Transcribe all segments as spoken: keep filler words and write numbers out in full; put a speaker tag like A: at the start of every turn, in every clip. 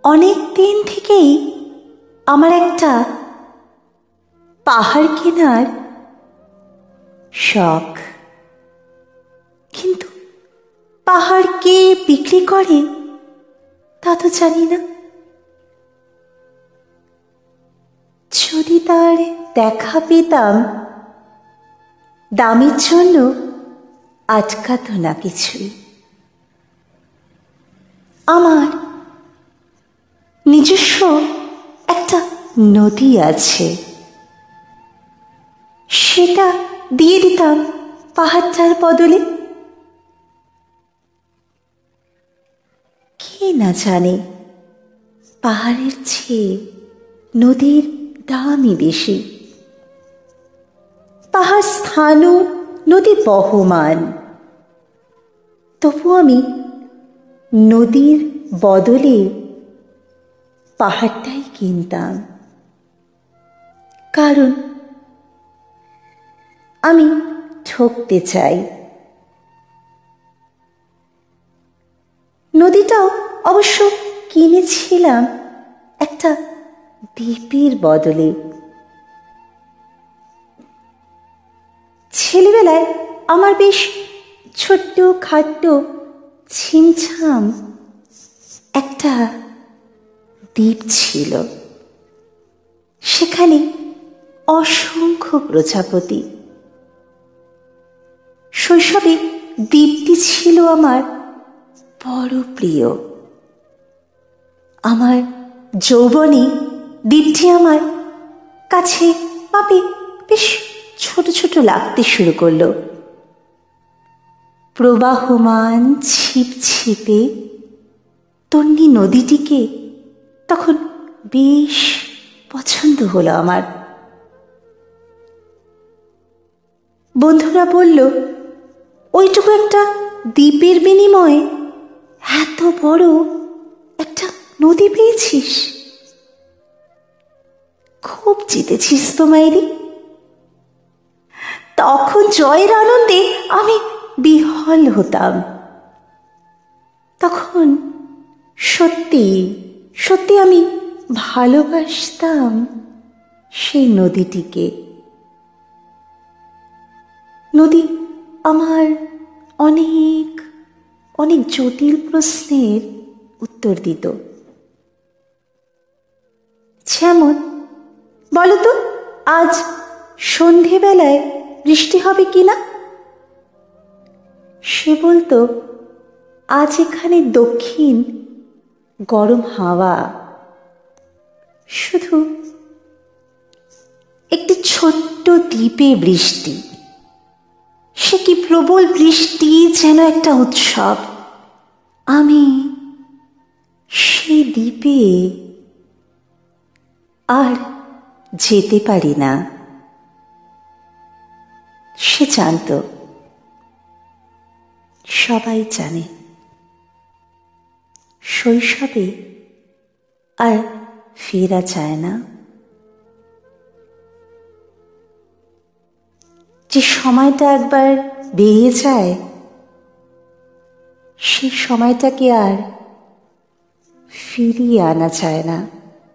A: অনেক দিন থেকেই আমার একটা পাহাড় কেনার শখ, কিন্তু পাহাড় কে বিক্রি করে তা তো জানি না। যদি তার দেখা পেতাম, দামের জন্য আটকাতো না কিছুই। আমার নিজস্ব একটা নদী আছে, সেটা দিয়ে দিতাম পাহাড়টার বদলে। কে না জানে পাহাড়ের চেয়ে নদীর দামই বেশি। পাহাড় স্থানও, নদী বহমান, তবু আমি নদীর বদলে পাহাড়টাই কিনতাম, কারণ আমি ঠকতে চাই। নদীটাও অবশ্য কিনেছিলাম একটা দ্বীপের বদলে। ছেলেবেলায় আমার বেশ ছোট্ট খাট্ট ছিমছাম একটা দ্বীপ ছিল, সেখানে অসংখ্য প্রজাপতি। শৈশবে দ্বীপটি ছিল আমার বড় প্রিয়। আমার যৌবনে দ্বীপটি আমার কাছে মাপে বেশ ছোট ছোট লাগতে শুরু করলো। প্রবাহমান ছিপছিপে তন্নি নদীটিকে তখন বেশ পছন্দ হলো আমার। বন্ধুরা বলল, ওইটুকু একটা দ্বীপের বিনিময়ে এত বড় একটা নদী পেয়েছিস, খুব জিতেছিস তো মাইরি। তখন জয়ের আনন্দে আমি বিহ্বল হতাম। তখন সত্যি সত্যি আমি ভালোবাসতাম সেই নদীটিকে। নদী আমার অনেক অনেক জটিল প্রশ্নের উত্তর দিত। যেমন, বলতো আজ সন্ধেবেলায় বৃষ্টি হবে কিনা? সে বলতো, আজ এখানে দক্ষিণ গরম হাওয়া, শুধু একটি ছোট্ট দ্বীপে বৃষ্টি। সে কি প্রবল বৃষ্টি, যেন একটা উৎসব। আমি সেই দ্বীপে আর যেতে পারি না। সে জানত, সবাই জানে, শৈশবে আর ফেরা যায় না। যে সময়টা একবার বেরিয়ে যায়, সেই সময়টাকে আর ফিরিয়ে আনা যায় না।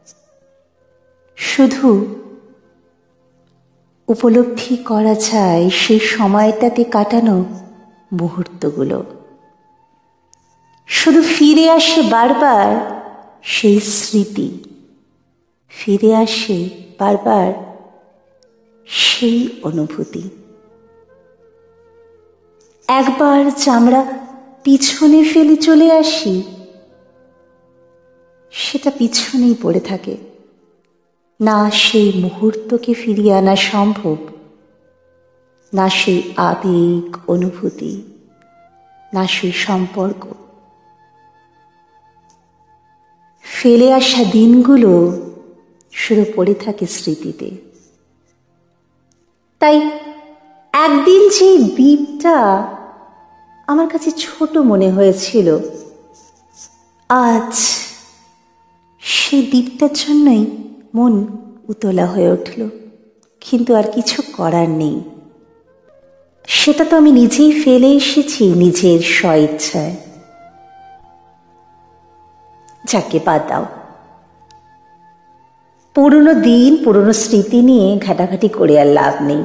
A: শুধু উপলব্ধি করা যায় সেই সময়টাতে কাটানো মুহূর্তগুলো। শুধু ফিরে আসে বারবার সেই স্মৃতি, ফিরে আসে বারবার সেই অনুভূতি। একবার চামড়া পিছনে ফেলে চলে আসি, সেটা পিছনেই পড়ে থাকে। না সেই মুহূর্তকে ফিরিয়ে আনা সম্ভব, না সেই আবেগ অনুভূতি, না সেই সম্পর্ক। ফেলে আসা দিনগুলো শুধু পড়ে থাকে স্মৃতিতে। তাই একদিন যে দ্বীপটা আমার কাছে ছোট মনে হয়েছিল, আজ সেই দ্বীপটার জন্যই মন উতলা হয়ে উঠল। কিন্তু আর কিছু করার নেই, সেটা তো আমি নিজেই ফেলে এসেছি নিজের স্বইচ্ছায়। যাকে বাদ দাও। পুরনো দিন পুরনো স্মৃতি নিয়ে ঘাটাঘাটি করে আর লাভ নেই।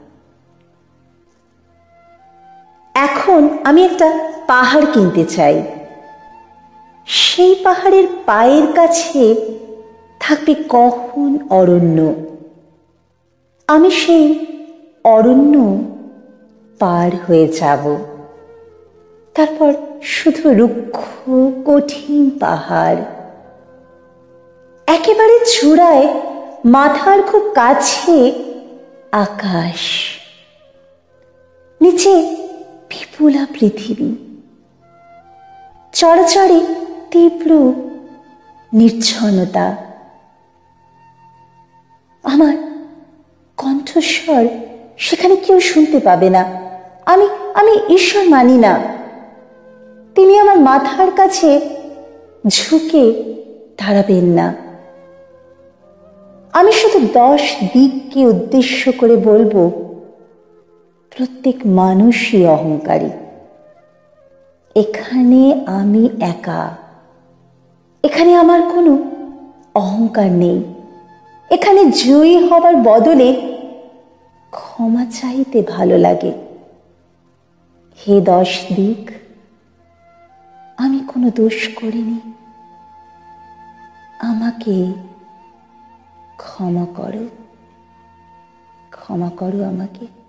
A: এখন আমি একটা পাহাড় কিনতে চাই। সেই পাহাড়ের পায়ের কাছে থাকবে গহন অরণ্য। আমি সেই অরণ্য পার হয়ে যাব। তারপর শুধু রুক্ষ কঠিন পাহাড়। একেবারে চূড়ায় মাথার খুব কাছে আকাশ, নিচে বিপুলা পৃথিবী, চড়চড়ে তীব্র নির্জনতা। আমার কণ্ঠস্বর সেখানে কেউ শুনতে পাবে না। আমি আমি ঈশ্বর মানি না। তিনি আমার মাথার কাছে ঝুঁকে দাঁড়াবেন না। আমি শুধু দশ দিককে উদ্দেশ্য করে বলবো, প্রত্যেক মানুষই অহংকারী। এখানে আমি একা। এখানে আমার কোনো অহংকার নেই। এখানে জয়ী হবার বদলে ক্ষমা চাইতে ভালো লাগে। হে দশ দিক, আমি কোনো দোষ করিনি, আমাকে ক্ষমা করো, ক্ষমা করো আমাকে।